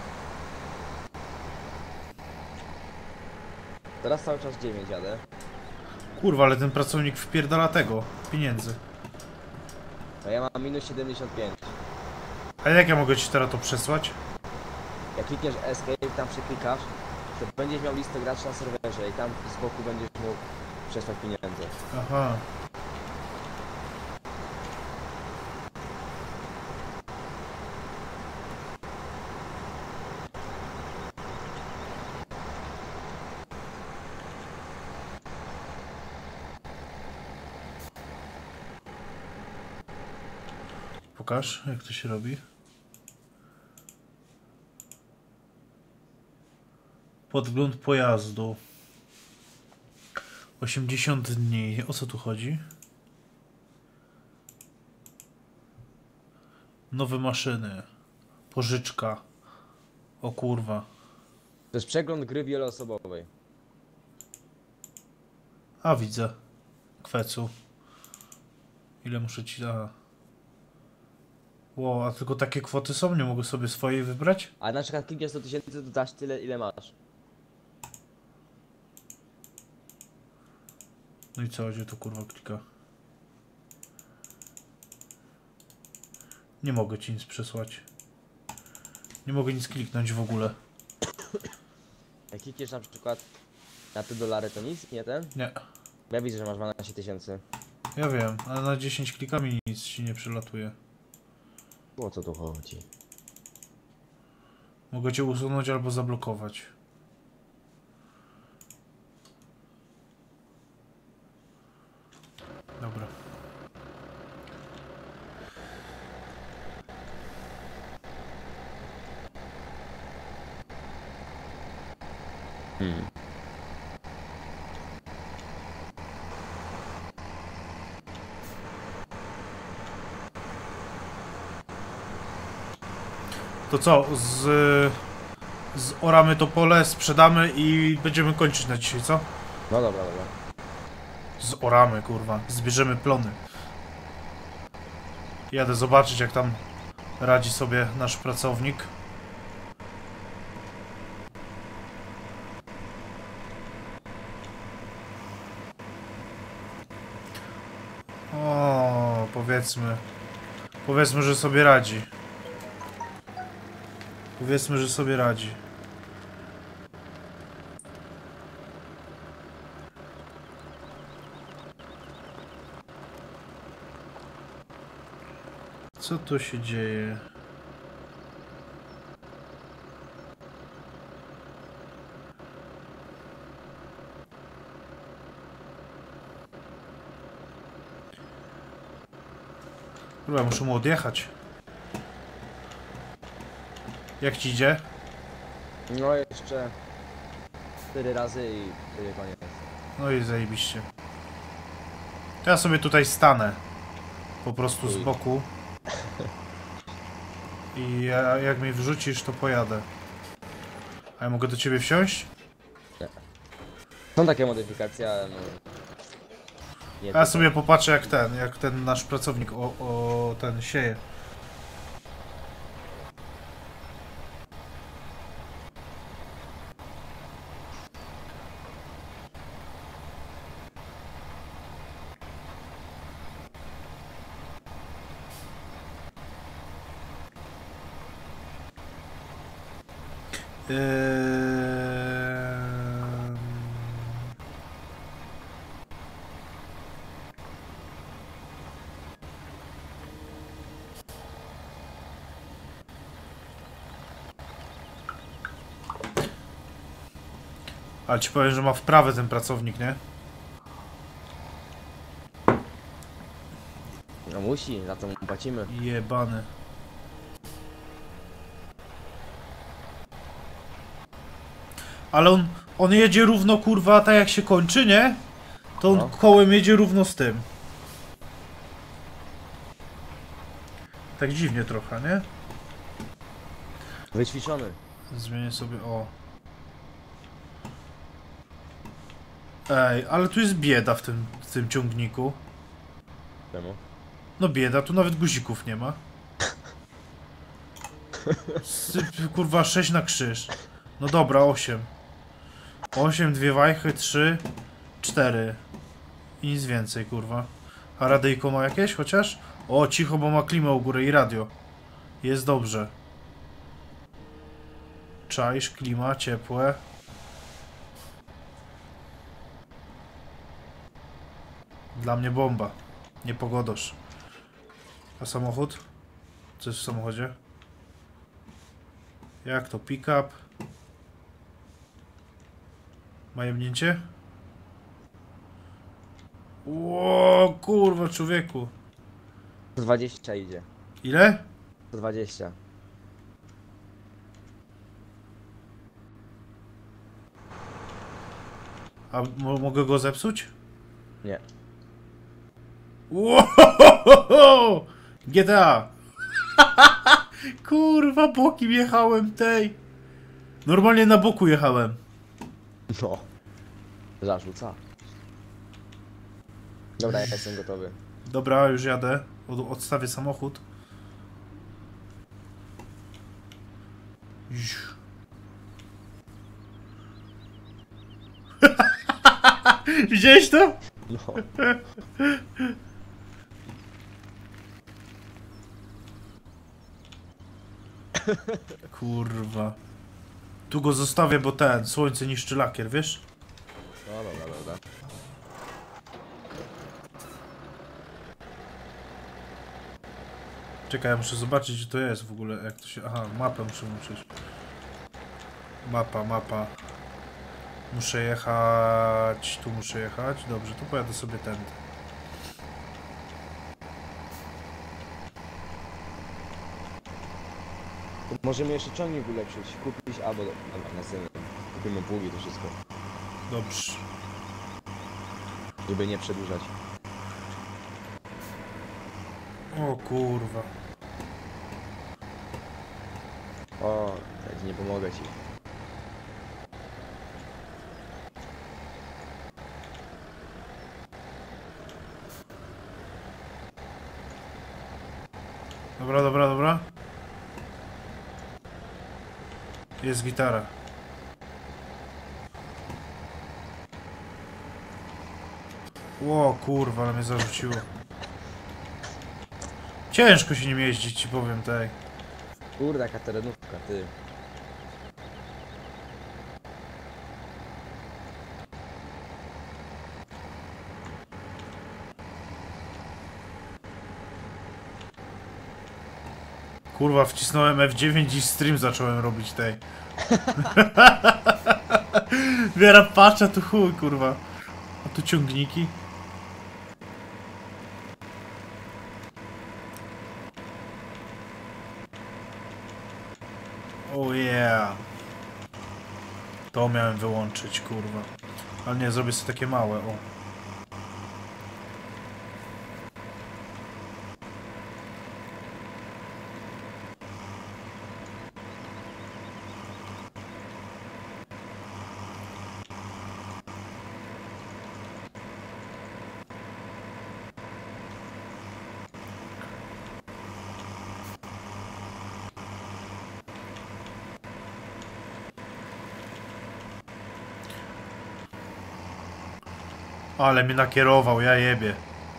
Teraz cały czas dziewięć jadę. Kurwa, ale ten pracownik wpierdala tego. Pieniędzy. A ja mam minus siedemdziesiąt pięć. A jak ja mogę ci teraz to przesłać? Jak klikniesz escape, tam przeklikasz, to będziesz miał listę graczy na serwerze i tam z boku będziesz mógł przesłać pieniądze. Aha. Pokaż, jak to się robi. Podgląd pojazdu. osiemdziesiąt dni. O co tu chodzi? Nowe maszyny. Pożyczka. O kurwa. To jest przegląd gry wieloosobowej. A widzę. Kwecu. Ile muszę ci... Aha. Wow, a tylko takie kwoty są? Nie mogę sobie swojej wybrać? A na przykład klikniesz sto tysięcy, to dasz tyle, ile masz. No i co, gdzie to kurwa klika? Nie mogę ci nic przesłać. Nie mogę nic kliknąć w ogóle. Jak klikniesz na przykład na te dolary, to nic, nie ten? Nie. Bo ja widzę, że masz dwanaście tysięcy. Ja wiem, ale na dziesięć klikami nic ci nie przelatuje. O co tu chodzi? Mogę cię usunąć albo zablokować. Dobra. Hmm. To co, z... z oramy to pole, sprzedamy i będziemy kończyć na dzisiaj, co? No dobra, dobra. Z oramy, kurwa. Zbierzemy plony. Jadę zobaczyć, jak tam radzi sobie nasz pracownik. O, powiedzmy. Powiedzmy, że sobie radzi. Powiedzmy, że sobie radzi. Co tu się dzieje? Kurwa, muszę mu odjechać. Jak ci idzie? No jeszcze cztery razy i będzie koniec. No i zajebiście. To ja sobie tutaj stanę. Po prostu z boku. I ja, jak mnie wrzucisz, to pojadę. A ja mogę do ciebie wsiąść? Nie. Są takie modyfikacje, ale no... Nie A ja tylko. sobie popatrzę jak ten, jak ten nasz pracownik o, o ten sieje. Ale ci powiem, że ma wprawę ten pracownik, nie? No musi, za to mu płacimy. Jebany. Ale on, on jedzie równo, kurwa, tak jak się kończy, nie? To on No. kołem jedzie równo z tym. Tak dziwnie trochę, nie? Wyćwiczony. Zmienię sobie, o. Ej, ale tu jest bieda w tym, w tym ciągniku. Czemu? No bieda, tu nawet guzików nie ma. Syp, kurwa, sześć na krzyż. No dobra, osiem. osiem, dwie wajchy, trzy, cztery. I nic więcej, kurwa. A radyjko ma jakieś chociaż? O, cicho, bo ma klimę u góry i radio. Jest dobrze. Czaisz, klima, ciepłe. Dla mnie bomba. Nie pogodosz. A samochód? Co jest w samochodzie? Jak to? Pick-up? Ma jebnięcie? Ło, kurwa, człowieku. sto dwadzieścia idzie. Ile? sto dwadzieścia. A mo mogę go zepsuć? Nie. Ło, G T A. Kurwa, bokiem jechałem tej. Normalnie na boku jechałem. No. Zarzuca. Dobra, ja jestem gotowy. Dobra, już jadę. Od odstawię samochód. Iż. Widziałeś to? No. Kurwa. Tu go zostawię, bo ten, słońce niszczy lakier, wiesz? No dobra, dobra. Czekaj, ja muszę zobaczyć, gdzie to jest w ogóle, jak to się... Aha, mapę muszę włączyć. Mapa, mapa. Muszę jechać... Tu muszę jechać. Dobrze, to pojadę sobie tędy. To możemy jeszcze ciągnik ulepszyć, kupić albo... Dobra, następnie. Kupimy pługi, to wszystko. Dobrze. Żeby nie przedłużać. O kurwa. O, ja ci nie pomogę ci. Dobra, dobra, dobra. Jest gitara. Ło kurwa, ale mnie zarzuciło. Ciężko się nim jeździć, ci powiem, tej. Kurde, jaka terenówka, ty. Kurwa, wcisnąłem F dziewięć i stream zacząłem robić tej. Wiera patrza, tu chuj, kurwa. A tu ciągniki. Oh yeah. To miałem wyłączyć, kurwa. Ale nie, zrobię sobie takie małe, o. Ale mnie nakierował, ja jebie.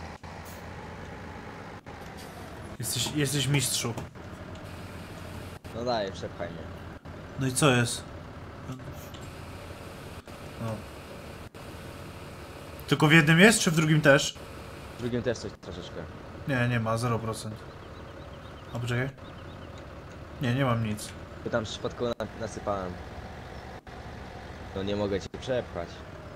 Jesteś, jesteś mistrzu. No daj, przepchaj mnie. No i co jest? No. Tylko w jednym jest, czy w drugim też? W drugim też coś troszeczkę. Nie, nie ma, zero procent. A poczekaj. Nie, nie mam nic. Bo tam przypadkowo na, nasypałem. No nie mogę cię przepchać.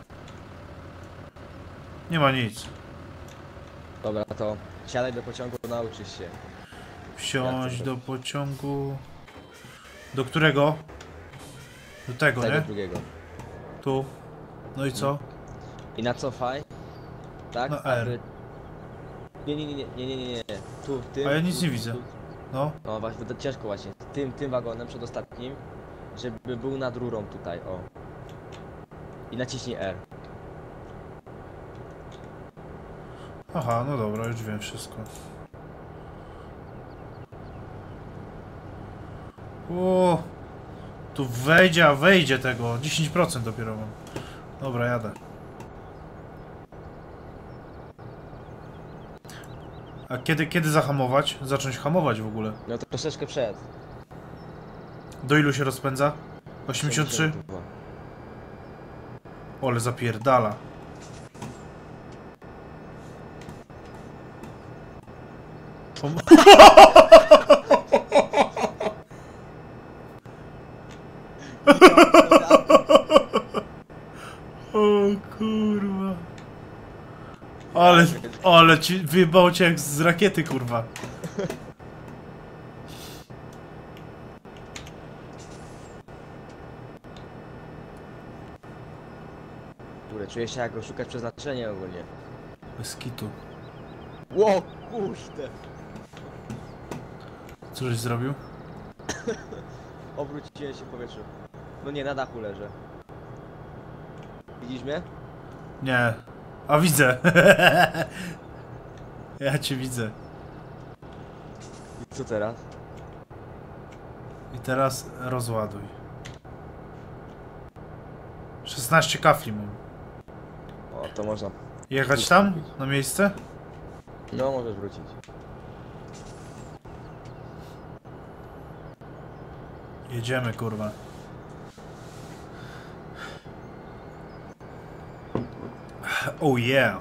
Nie ma nic. Dobra, to siadaj do pociągu, nauczysz się. Wsiąść Jak to do pociągu... Do którego? Do tego, Tego nie? drugiego. Tu. No i co? I na cofaj. Tak? Na R. aby- Nie, nie, nie, nie, nie, nie, nie, nie. Tu, tym. A ja nic tu, nie tu, widzę. tu. No. No właśnie, to ciężko właśnie. Tym, tym wagonem przedostatnim, żeby był nad rurą tutaj, o. I naciśnij R. Aha, no dobra, już wiem wszystko. O, tu wejdzie, a wejdzie tego. dziesięć procent dopiero mam. Dobra, jadę. A kiedy, kiedy zahamować? Zacząć hamować w ogóle. No to troszeczkę przed. Do ilu się rozpędza? osiemdziesiąt trzy? Ole zapierdala. Pom O kurwa. Ale, ale ci wyjebało cię jak z rakiety, kurwa. Kurde, czuję się jak go szukać przeznaczenia ogólnie. Bez kitu. Ło, kurde! Co żeś zrobił? Obróciłem się w powietrzu. No nie, na dachu leżę. Widzisz mnie? Nie. A widzę. Ja cię widzę. I co teraz? I teraz rozładuj. szesnaście kafli mam. O, to można. Jechać tam? Na miejsce? No, możesz wrócić. Jedziemy, kurwa. Oh yeah.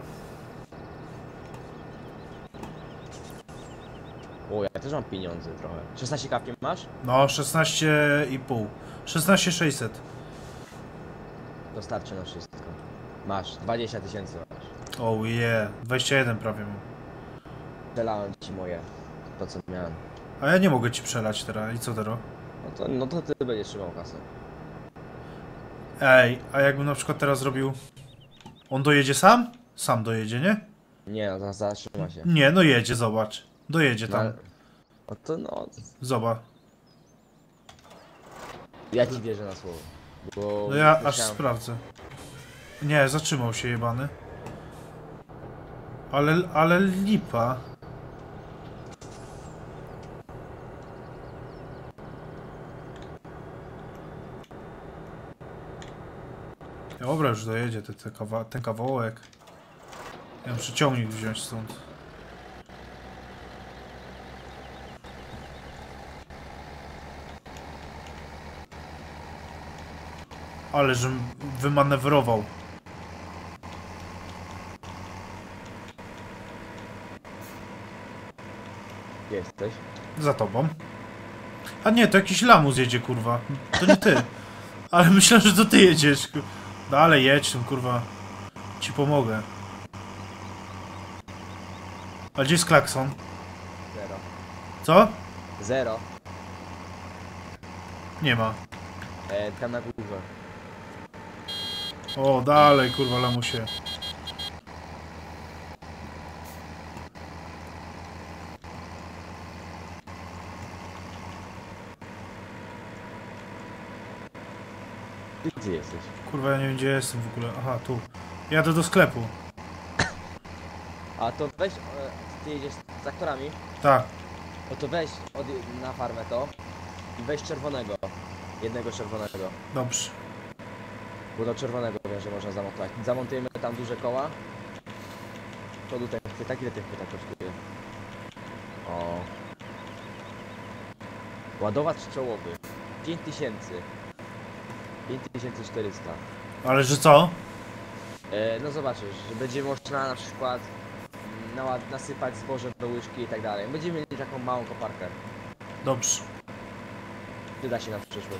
O, ja też mam pieniądze trochę. szesnaście kapli masz? No, szesnaście i pół. szesnaście sześćset. Dostarczy na wszystko. Masz, dwadzieścia tysięcy masz. Oh yeah. dwadzieścia jeden prawie mam. Przelałem ci moje. To co miałem. A ja nie mogę ci przelać teraz. I co teraz? No to, no to ty będziesz trzymał kasę. Ej, a jakbym na przykład teraz zrobił... On dojedzie sam? Sam dojedzie, nie? Nie, no zaraz zatrzyma się. Nie, no jedzie, zobacz. Dojedzie No, tam. ale- no to no, Zobacz. ja ci wierzę na słowo. Bo No ja aż myślałem- sprawdzę. Nie, zatrzymał się jebany. Ale, ale lipa. Dobra, już dojedzie te, te kawa ten kawałek. Ja muszę ciągnik wziąć stąd. Ale żem wymanewrował. Gdzie jesteś? Za tobą. A nie, to jakiś lamus jedzie, kurwa. To nie ty. Ale myślałem, że to ty jedziesz. kur- Dalej jedź, tam, kurwa. Ci pomogę. A gdzie jest klakson? Zero. Co? Zero. Nie ma. E, tam na górze. O, dalej, kurwa, lamusie. Ty gdzie jesteś? Kurwa, ja nie wiem, gdzie jestem w ogóle. Aha, tu. Jadę do sklepu. A to weź, e, ty jedziesz z traktorami? Tak. No to weź od, na farmę to i weź czerwonego. Jednego czerwonego. Dobrze. Bo do czerwonego wiem, że można zamontować. Zamontujemy tam duże koła. Przodu ten chwytak, ile ten chwytak kosztuje? O. Ładowacz czołowy. pięć tysięcy. pięć tysięcy czterysta. Ale że co? E, no zobaczysz, że będzie można na przykład mm, nała- nasypać zboże do łyżki i tak dalej. Będziemy mieli taką małą koparkę. Dobrze. Przyda się na przyszłość.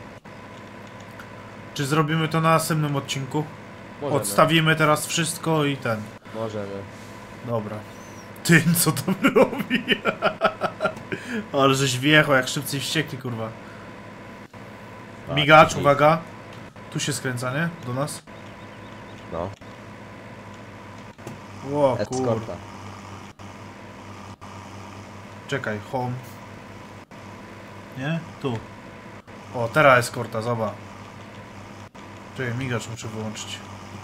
Czy zrobimy to na następnym odcinku? Możemy. Odstawimy teraz wszystko i ten. Możemy. Dobra. Ty, co tam robi? Ale żeś wjechał jak szybcy i wściekli, kurwa. Tak, Migacz, i- uwaga. Tu się skręca, nie? Do nas. No. O, kurwa. Eskorta. Czekaj, home. Nie? Tu. O, teraz eskorta, zobacz. Czekaj, migacz muszę wyłączyć.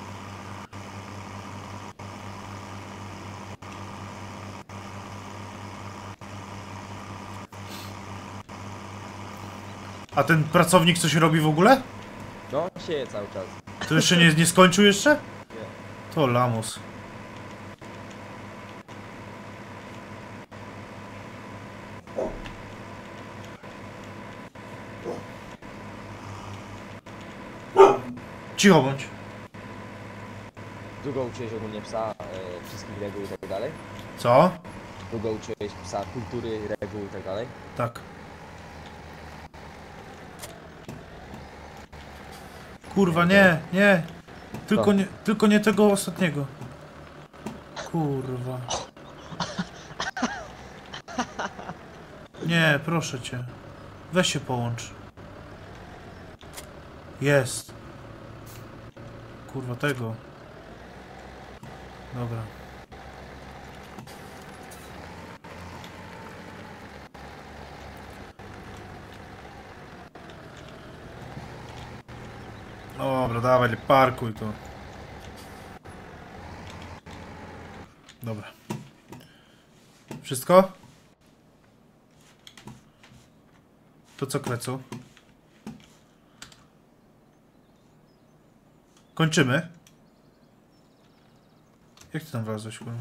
A ten pracownik coś robi w ogóle? No, sieje cały czas. To jeszcze nie, nie skończył jeszcze? Nie. To lamus. Cicho bądź. Długo uczyłeś ogólnie psa e, wszystkich reguł i tak dalej? Co? Długo uczyłeś psa kultury, reguł i tak dalej? Tak. Kurwa, nie, nie. Tylko Co? nie, tylko nie tego ostatniego. Kurwa. Nie, proszę cię. Weź się połącz. Jest. Kurwa, tego. Dobra. Dobra, dawaj, parkuj to. Dobra. Wszystko? To co, Krecu? Kończymy? Jak ty tam wlazłeś, kurwa?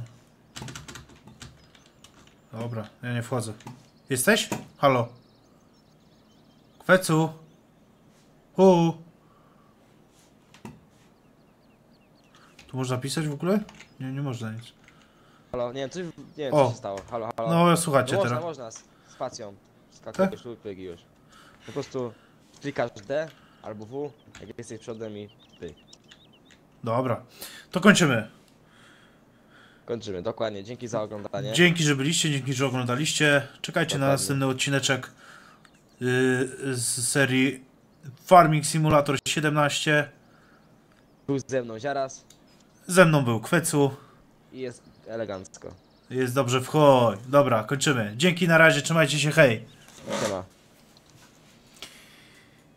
Dobra, ja nie wchodzę. Jesteś? Halo? Kwecu? Hu? Tu można pisać w ogóle? Nie, nie można nic. Halo, nie wiem, coś, nie wiem O. co się stało. Halo, halo. No, słuchajcie No można, teraz. można, z spacją. Skakujesz tu, pyk i już. Po prostu klikasz D albo W, jak jesteś przodem i pyk. Dobra, to kończymy. Kończymy, dokładnie. Dzięki za oglądanie. Dzięki, że byliście, dzięki, że oglądaliście. Czekajcie na Dokładnie. następny odcineczek yy, z serii Farming Simulator siedemnaście. Był ze mną Ziaras Ze mną był Kwecu. i jest elegancko. Jest dobrze w chuj. Dobra, kończymy. Dzięki, na razie, trzymajcie się, hej.